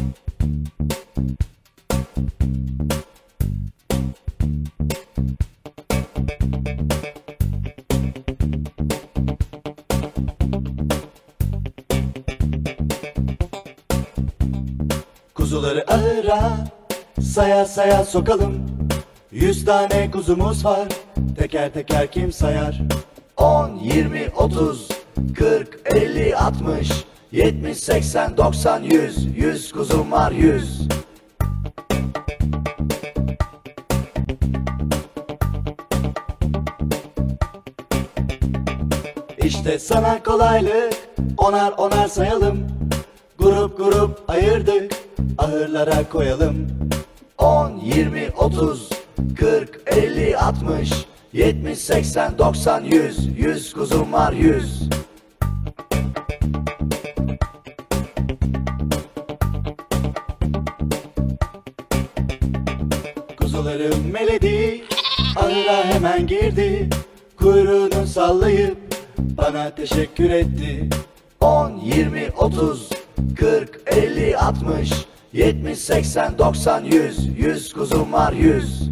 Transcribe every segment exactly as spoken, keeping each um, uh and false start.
Kuzuları ahıra saya saya sokalım. Yüz tane kuzumuz var, teker teker kim sayar? On, yirmi, otuz, kırk, elli, altmış, yetmiş, seksen, doksan, yüz. Yüz kuzum var, yüz. İşte sana kolaylık, onar onar sayalım. Grup grup ayırdık, ahırlara koyalım. On, yirmi, otuz, kırk, elli, altmış, yetmiş, seksen, doksan, yüz. Yüz kuzum var, yüz. Kuzularım meledi, ahıra hemen girdi. Kuyruğunu sallayıp bana teşekkür etti. On, yirmi, otuz, kırk, elli, altmış, yetmiş, seksen, doksan, yüz. Yüz kuzum var, yüz.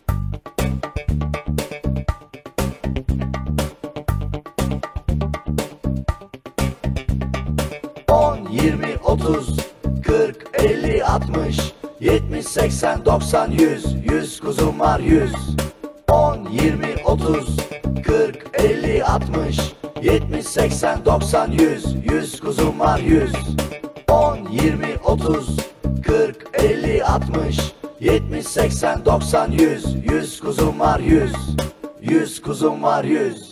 On, yirmi, otuz, kırk, elli, altmış, yetmiş, seksen, doksan, yüz. Yüz kuzum var, yüz. On, yirmi, otuz, kırk, elli, altmış, yetmiş, seksen, doksan, yüz. Yüz kuzum var, yüz. On, yirmi, otuz, kırk, elli, altmış, yetmiş, seksen, doksan, yüz. Yüz kuzum var, yüz. Yüz kuzum var, yüz.